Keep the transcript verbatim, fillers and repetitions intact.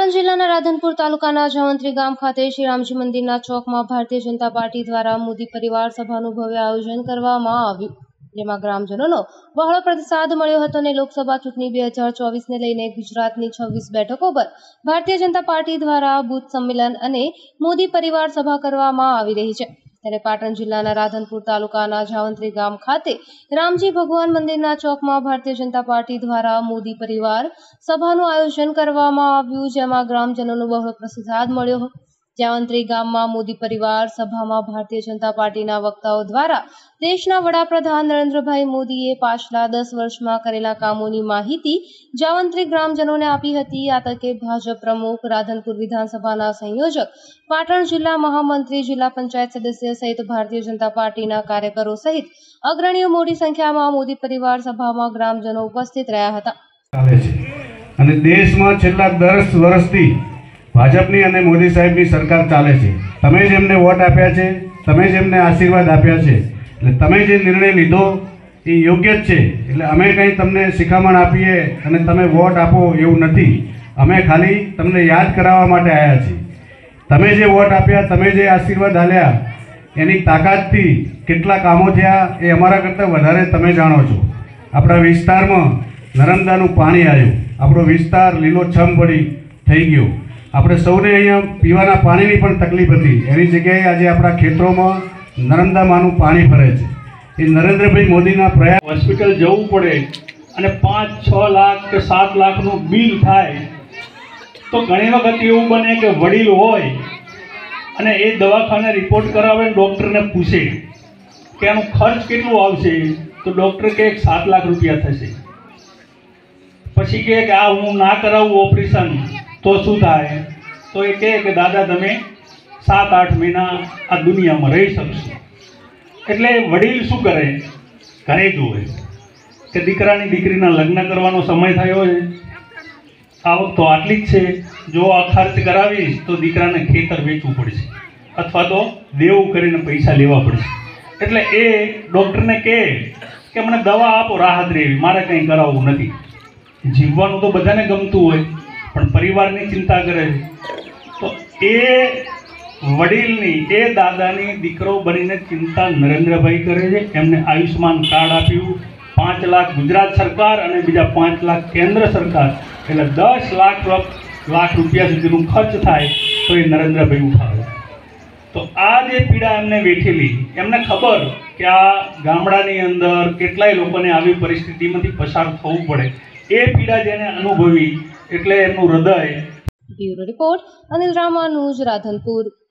પાટણ જિલ્લાના રાધનપુર તાલુકાના જવંત્રી ગામ ખાતે શ્રી રામજી મંદિરના ચોકમાં ભારતીય જનતા પાર્ટી દ્વારા મોદી પરિવાર સભાનું ભવ્ય આયોજન કરવામાં આવ્યું, જેમાં ગ્રામજનોનો બહોળો પ્રતિસાદ મળ્યો હતો અને લોકસભા ચૂંટણી બે હજાર ચોવીસને લઈને ગુજરાતની છવ્વીસ બેઠકો પર ભારતીય જનતા પાર્ટી દ્વારા બૂથ સંમેલન અને મોદી પરિવાર સભા કરવામાં આવી રહી છે। ત્યારે પાટણ જિલ્લાના રાધનપુર તાલુકાના જાવંત્રી ગામ ખાતે રામજી ભગવાન મંદિરના ચોકમાં ભારતીય જનતા પાર્ટી દ્વારા મોદી પરિવાર સભાનું આયોજન કરવામાં આવ્યું, જેમાં ગ્રામજનોનો બહોળો પ્રતિસાદ મળ્યો। જાવંત્રી ગામમાં મોદી પરિવાર સભામાં ભારતીય જનતા પાર્ટીના વક્તાઓ દ્વારા દેશના વડાપ્રધાન નરેન્દ્રભાઈ મોદીએ પાછલા દસ વર્ષમાં કરેલા કામોની માહિતી જાવંત્રી ગ્રામજનોને આપી હતી। આ તકે ભાજપ પ્રમુખ, રાધનપુર વિધાનસભાના સંયોજક, પાટણ જિલ્લા મહામંત્રી, જિલ્લા પંચાયત સદસ્ય સહિત ભારતીય જનતા પાર્ટીના કાર્યકરો સહિત અગ્રણીઓ મોટી સંખ્યામાં મોદી પરિવાર સભામાં ગ્રામજનો ઉપસ્થિત રહ્યા હતા। અને દેશમાં છેલ્લા દસ વર્ષથી ભાજપની અને મોદી સાહેબની સરકાર ચાલે છે। તમે જ એમને વોટ આપ્યા છે, તમે જ એમને આશીર્વાદ આપ્યા છે, એટલે તમે જે નિર્ણય લીધો એ યોગ્ય જ છે। એટલે અમે કંઈ તમને શિખામણ આપીએ અને તમે વોટ આપો એવું નથી, અમે ખાલી તમને યાદ કરાવવા માટે આવ્યા છીએ। તમે જે વોટ આપ્યા, તમે જે આશીર્વાદ આપ્યા, એની તાકાતથી કેટલા કામો થયા એ અમારા કરતાં વધારે તમે જાણો છો। આપણા વિસ્તારમાં નર્મદાનું પાણી આવ્યું, આપણો વિસ્તાર લીલોછમ પડી થઈ ગયો। આપણે સૌને અહીંયા પીવાના પાણીની પણ તકલીફ હતી, એની જગ્યાએ આજે આપણા ખેતરોમાં નર્મદામાંનું પાણી ફરે છે। એ નરેન્દ્રભાઈ મોદીના પ્રયાસ હોસ્પિટલ જવું પડે અને પાંચ છ લાખ કે સાત લાખનું બિલ થાય તો ઘણી વખત એવું બને કે વડીલ હોય અને એ દવાખાને રિપોર્ટ કરાવે, ડૉક્ટરને પૂછે કે આનું ખર્ચ કેટલું આવશે, તો ડૉક્ટર કહે કે સાત લાખ રૂપિયા થશે। પછી કહે કે આ હું ના કરાવું ઓપરેશન તો શું થાય, તો એ કહે કે દાદા તમે સાત આઠ મહિના આ દુનિયામાં રહી શકશો। એટલે વડીલ શું કરે, ઘરે જુએ કે દીકરાની દીકરીના લગ્ન કરવાનો સમય થયો છે, આવક તો આટલી જ છે, જો આ ખર્ચ કરાવીશ તો દીકરાને ખેતર વેચવું પડશે અથવા તો દેવું કરીને પૈસા લેવા પડશે। એટલે એ ડૉક્ટરને કહે કે મને દવા આપો, રાહત રહેવી, મારે કંઈ કરાવવું નથી। જીવવાનું તો બધાને ગમતું હોય, પણ પરિવારની ચિંતા કરે છે। તો એ વડીલની, એ દાદાની દીકરો બનીને ચિંતા નરેન્દ્રભાઈ કરે છે। એમને આયુષ્માન કાર્ડ આપ્યું, પાંચ લાખ ગુજરાત સરકાર અને બીજા પાંચ લાખ કેન્દ્ર સરકાર, એટલે દસ લાખ લાખ રૂપિયા સુધીનું ખર્ચ થાય તો એ નરેન્દ્રભાઈ ઉઠાવે। તો આ જે પીડા એમને વેઠેલી, એમને ખબર કે આ ગામડાની અંદર કેટલાય લોકોને આવી પરિસ્થિતિમાંથી પસાર થવું પડે, એ પીડા જેને અનુભવી એટલે એમનું હૃદય। Bureau report, Anil Ramanuj, Radhanpur.